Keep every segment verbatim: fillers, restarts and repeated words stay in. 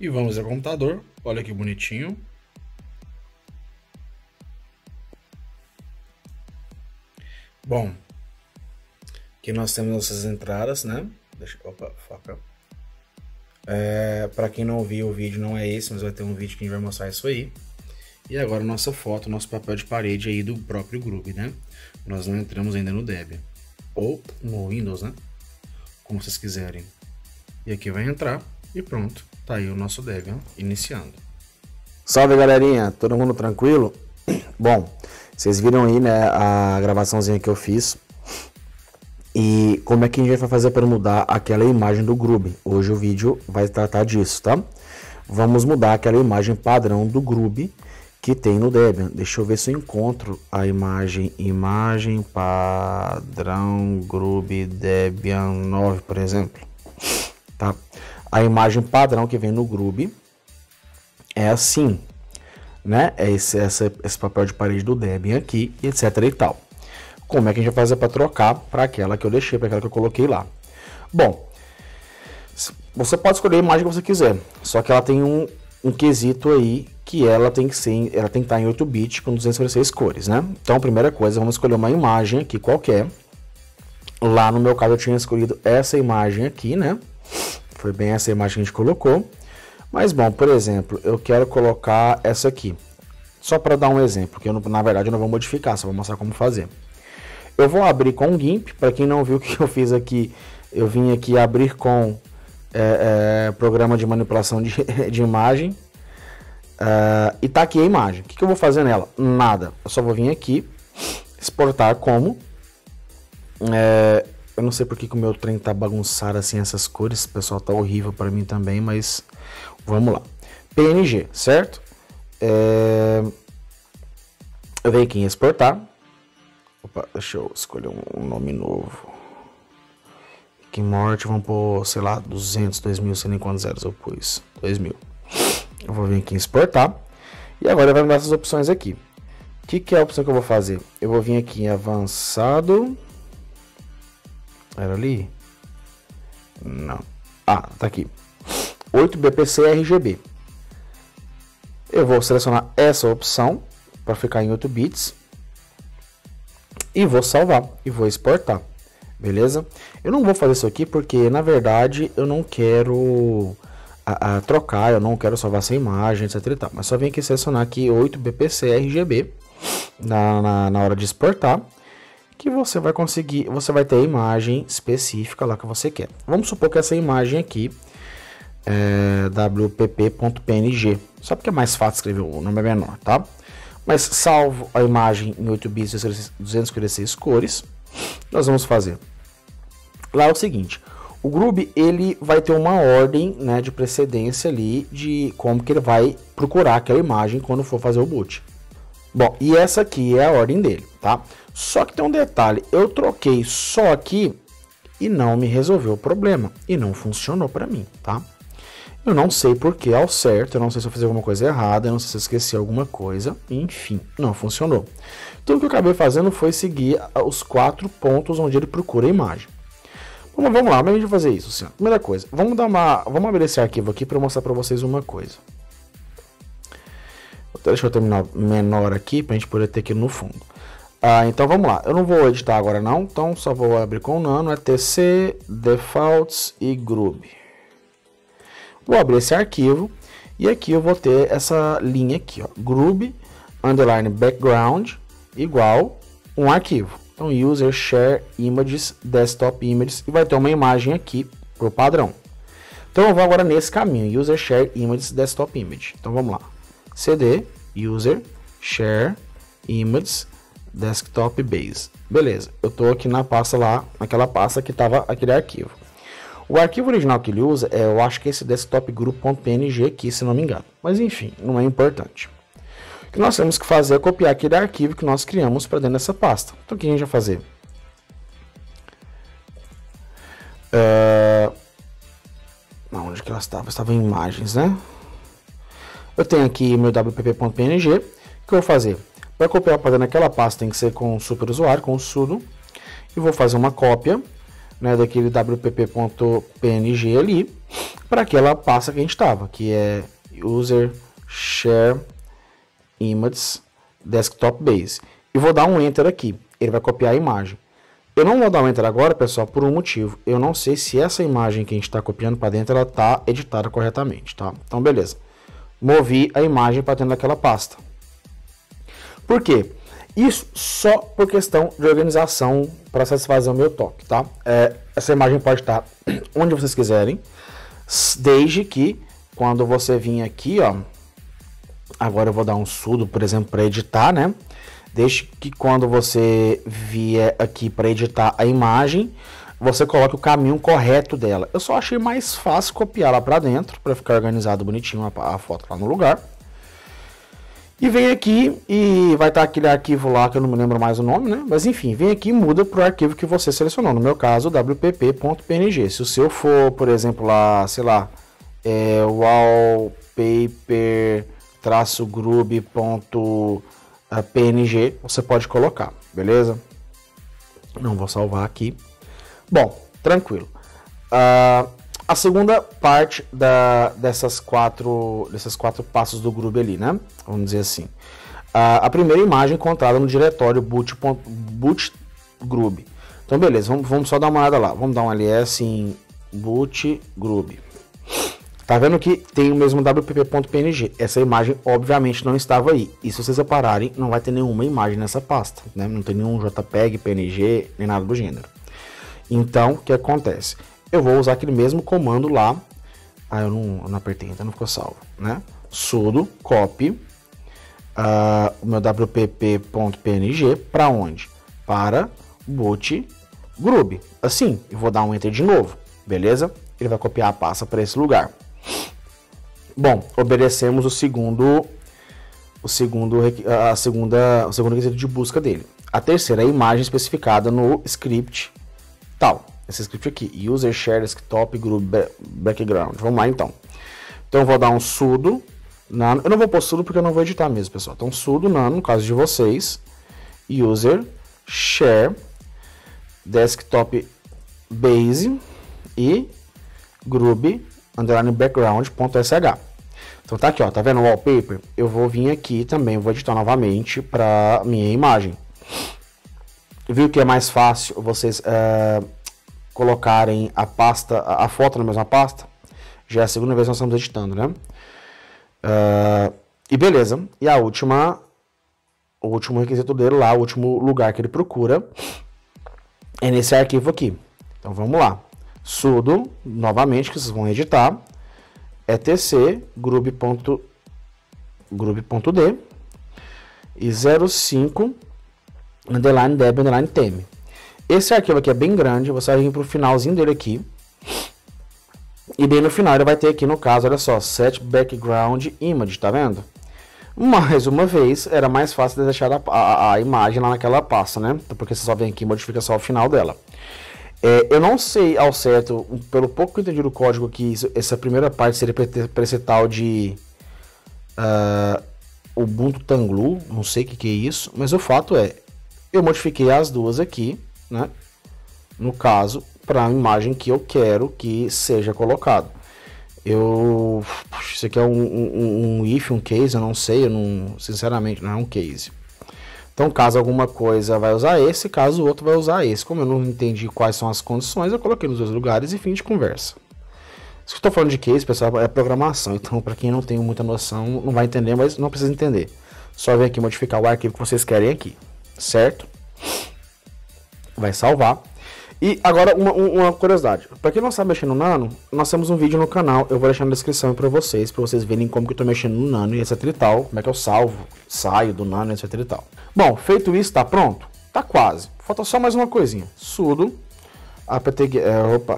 E vamos ao computador. Olha que bonitinho. Bom, aqui nós temos nossas entradas, né? Deixa, opa, foca. É, para quem não viu o vídeo, não é esse, mas vai ter um vídeo que a gente vai mostrar isso aí. E agora nossa foto, nosso papel de parede aí do próprio Groovy, né? Nós não entramos ainda no Debian. Ou no Windows, né? Como vocês quiserem. E aqui vai entrar e pronto. Tá aí o nosso Debian iniciando. Salve, galerinha, todo mundo tranquilo? Bom, vocês viram aí, né, a gravaçãozinha que eu fiz. E como é que a gente vai fazer para mudar aquela imagem do Groovy? Hoje o vídeo vai tratar disso, tá? Vamos mudar aquela imagem padrão do Groovy que tem no Debian. Deixa eu ver se eu encontro a imagem, imagem padrão Groovy Debian nove, por exemplo. Tá? A imagem padrão que vem no Groovy é assim, né? É esse, esse, esse papel de parede do Debian aqui, etc e tal. Como é que a gente vai fazer para trocar para aquela que eu deixei, para aquela que eu coloquei lá? Bom, você pode escolher a imagem que você quiser, só que ela tem um, um quesito aí que ela tem que ser, ela tem que estar em oito bits com duzentas e cinquenta e seis cores, né? Então, primeira coisa, vamos escolher uma imagem aqui qualquer. Lá no meu caso eu tinha escolhido essa imagem aqui, né? Foi bem essa imagem que a gente colocou. Mas bom, por exemplo, eu quero colocar essa aqui. Só para dar um exemplo, que eu, na verdade eu não vou modificar, só vou mostrar como fazer. Eu vou abrir com o GIMP. Para quem não viu o que eu fiz aqui, eu vim aqui abrir com é, é, programa de manipulação de, de imagem. Uh, e tá aqui a imagem. O que, que eu vou fazer nela? Nada. Eu só vou vir aqui, exportar como. É, eu não sei porque que o meu trem tá bagunçado assim essas cores. O pessoal tá horrível para mim também, mas vamos lá. P N G, certo? É, eu venho aqui em exportar. Opa, deixa eu escolher um nome novo. Aqui em morte, vamos pôr, sei lá, duzentos, dois mil, sei nem quantos zeros eu pus. dois mil. Eu vou vir aqui em exportar. E agora vai me dar essas opções aqui. O que, que é a opção que eu vou fazer? Eu vou vir aqui em avançado. Era ali? Não. Ah, tá aqui. oito B P C R G B. Eu vou selecionar essa opção para ficar em oito bits. E vou salvar. E vou exportar. Beleza? Eu não vou fazer isso aqui porque, na verdade, eu não quero... A, a trocar, eu não quero salvar essa imagem, etc e tal, mas só vem aqui selecionar aqui oito B P C R G B na, na, na hora de exportar, que você vai conseguir, você vai ter a imagem específica lá que você quer. Vamos supor que essa imagem aqui é W P P ponto P N G, só porque é mais fácil escrever, o nome é menor, tá? Mas salvo a imagem em oito bits, duzentas e cinquenta e seis cores, nós vamos fazer lá o seguinte. O Groovy, ele vai ter uma ordem, né, de precedência ali de como que ele vai procurar aquela imagem quando for fazer o boot. Bom, e essa aqui é a ordem dele, tá? Só que tem um detalhe, eu troquei só aqui e não me resolveu o problema. E não funcionou para mim, tá? Eu não sei porque ao certo, eu não sei se eu fiz alguma coisa errada, eu não sei se eu esqueci alguma coisa, enfim, não funcionou. Então o que eu acabei fazendo foi seguir os quatro pontos onde ele procura a imagem. Vamos, vamos lá, mas a gente vai fazer isso, assim, primeira coisa, vamos dar uma, vamos abrir esse arquivo aqui para mostrar para vocês uma coisa. Deixa eu terminar menor aqui para a gente poder ter aqui no fundo. Ah, então vamos lá, eu não vou editar agora não, então só vou abrir com o nano, é T C, Defaults e Groovy. Vou abrir esse arquivo e aqui eu vou ter essa linha aqui, ó, Groovy underline background igual um arquivo. Então, user share images, desktop images, e vai ter uma imagem aqui pro padrão. Então, eu vou agora nesse caminho, user share images, desktop image. Então, vamos lá. cd, user share images, desktop base. Beleza, eu tô aqui na pasta lá, naquela pasta que tava aquele arquivo. O arquivo original que ele usa, é, eu acho que é esse desktop group ponto P N G aqui, se não me engano. Mas, enfim, não é importante. O que nós temos que fazer é copiar aquele arquivo que nós criamos para dentro dessa pasta. Então, o que a gente vai fazer? Uh, onde que ela estava? Estava em imagens, né? Eu tenho aqui meu W P P ponto P N G. O que eu vou fazer? Para copiar para dentro daquela pasta, tem que ser com o superusuário, com o sudo. E vou fazer uma cópia né, daquele W P P ponto P N G ali para aquela pasta que a gente estava, que é user share images desktop base. E vou dar um enter aqui, ele vai copiar a imagem. Eu não vou dar um enter agora, pessoal, por um motivo. Eu não sei se essa imagem que a gente está copiando para dentro, ela está editada corretamente, tá? Então, beleza. Movi a imagem para dentro daquela pasta. Por quê? Isso só por questão de organização para satisfazer o meu toque, tá? É, essa imagem pode estar onde vocês quiserem, desde que quando você vir aqui, ó, agora eu vou dar um sudo, por exemplo, para editar, né? Desde que quando você vier aqui para editar a imagem, você coloque o caminho correto dela. Eu só achei mais fácil copiar lá para dentro, para ficar organizado bonitinho a, a foto lá no lugar. E vem aqui e vai estar aquele arquivo lá que eu não me lembro mais o nome, né? Mas enfim, vem aqui e muda para o arquivo que você selecionou. No meu caso, W P P ponto P N G. Se o seu for, por exemplo, lá, sei lá, é, wallpaper-group ponto P N G, você pode colocar, beleza? Não vou salvar aqui. Bom, tranquilo. Uh, a segunda parte da, dessas, quatro, dessas quatro passos do Groovy ali, né? Vamos dizer assim. Uh, a primeira imagem encontrada no diretório boot, boot Groovy. Então, beleza, vamos, vamos só dar uma olhada lá. Vamos dar um ls em boot Groovy. Tá vendo que tem o mesmo W P P ponto P N G. Essa imagem, obviamente, não estava aí. E se vocês repararem, não vai ter nenhuma imagem nessa pasta, né? Não tem nenhum JPEG, P N G, nem nada do gênero. Então, o que acontece? Eu vou usar aquele mesmo comando lá. Ah, eu não, eu não apertei, então não ficou salvo, né? Sudo copy uh, o meu W P P ponto P N G para onde? Para boot Groovy. Assim, eu vou dar um enter de novo, beleza? Ele vai copiar a pasta para esse lugar. Bom, obedecemos o segundo, o segundo, a segunda, o segundo requisito de busca dele. A terceira é a imagem especificada no script tal. Esse script aqui, user share desktop group background. Vamos lá então. Então eu vou dar um sudo nano. Eu não vou pôr sudo porque eu não vou editar mesmo, pessoal. Então sudo nano, no caso de vocês, user share desktop base e group underline background.sh. Então tá aqui, ó, tá vendo o wallpaper? Eu vou vir aqui também, vou editar novamente para minha imagem. Viu que é mais fácil vocês uh, colocarem a pasta, a foto na mesma pasta? Já é a segunda vez que nós estamos editando, né? Uh, e beleza. E a última, o último requisito dele lá, o último lugar que ele procura é nesse arquivo aqui. Então vamos lá. Sudo, novamente, que vocês vão editar, etc group.d e zero cinco underline deb underline theme. Esse arquivo aqui é bem grande, você vai vir para o finalzinho dele aqui. E bem no final ele vai ter aqui, no caso, olha só, set background image, tá vendo? Mais uma vez, era mais fácil de deixar a, a, a imagem lá naquela pasta, né? Porque você só vem aqui e modifica só o final dela. É, eu não sei ao certo, pelo pouco que eu entendi do código aqui, isso, essa primeira parte seria para esse tal de uh, Ubuntu Tanglu, não sei o que, que é isso, mas o fato é, eu modifiquei as duas aqui, né? No caso, para a imagem que eu quero que seja colocado. Eu, isso aqui é um, um, um if, um case, eu não sei, eu não, sinceramente, não é um case. Então, caso alguma coisa vai usar esse, caso o outro vai usar esse. Como eu não entendi quais são as condições, eu coloquei nos dois lugares e fim de conversa. Isso que eu estou falando de case, pessoal, é programação. Então, para quem não tem muita noção, não vai entender, mas não precisa entender. Só vem aqui modificar o arquivo que vocês querem aqui, certo? Vai salvar. E agora, uma, uma curiosidade. Para quem não sabe mexer no Nano, nós temos um vídeo no canal. Eu vou deixar na descrição para vocês, para vocês verem como que eu estou mexendo no Nano e etc e tal. Como é que eu salvo, saio do Nano, etc e tal. Bom, feito isso, tá pronto? Tá quase. Falta só mais uma coisinha. Sudo apt, é, opa,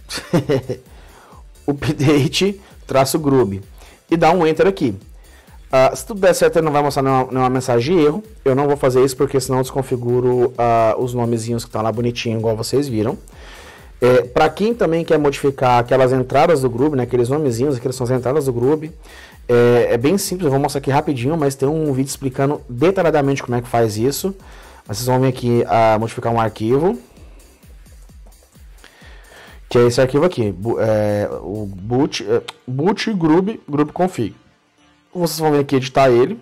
update traço groovy e dá um enter aqui. Uh, se tudo der certo, ele não vai mostrar nenhuma, nenhuma mensagem de erro. Eu não vou fazer isso porque senão eu desconfiguro uh, os nomezinhos que estão lá bonitinho, igual vocês viram. É, para quem também quer modificar aquelas entradas do Groovy, né, aqueles nomezinhos, aquelas são as entradas do Groovy, é, é bem simples, eu vou mostrar aqui rapidinho, mas tem um vídeo explicando detalhadamente como é que faz isso. Vocês vão vir aqui a uh, modificar um arquivo. que é esse arquivo aqui, é, o boot, é, boot group, group config. Vocês vão vir aqui editar ele.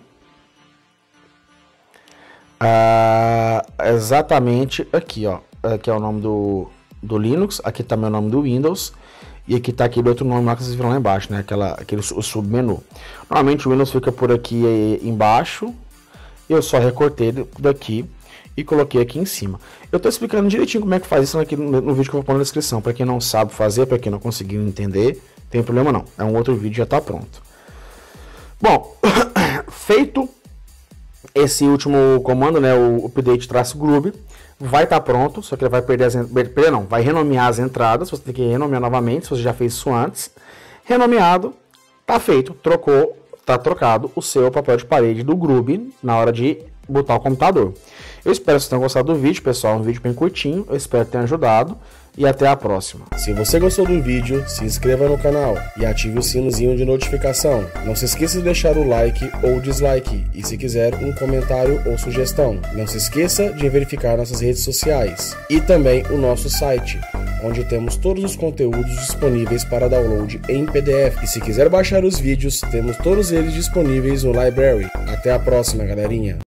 Ah, exatamente aqui, ó. Aqui é o nome do, do Linux, aqui tá meu nome do Windows. E aqui tá aquele outro nome lá que vocês viram lá embaixo, né? Aquela, aquele o submenu. Normalmente o Windows fica por aqui embaixo. Eu só recortei daqui e coloquei aqui em cima. Eu tô explicando direitinho como é que faz isso aqui no, no vídeo que eu vou pôr na descrição. Para quem não sabe fazer, para quem não conseguiu entender, tem problema não. É um outro vídeo, já tá pronto. Bom, feito esse último comando, né, o update-group, vai estar tá pronto, só que ele vai perder as perder, não, vai renomear as entradas, você tem que renomear novamente, se você já fez isso antes. Renomeado, tá feito, trocou, tá trocado o seu papel de parede do Groovy na hora de botar o computador. Eu espero que vocês tenham gostado do vídeo, pessoal, um vídeo bem curtinho, eu espero que tenha ajudado e até a próxima. Se você gostou do vídeo, se inscreva no canal e ative o sinozinho de notificação. Não se esqueça de deixar o like ou dislike e se quiser um comentário ou sugestão. Não se esqueça de verificar nossas redes sociais e também o nosso site, onde temos todos os conteúdos disponíveis para download em P D F. E se quiser baixar os vídeos, temos todos eles disponíveis no Library. Até a próxima, galerinha!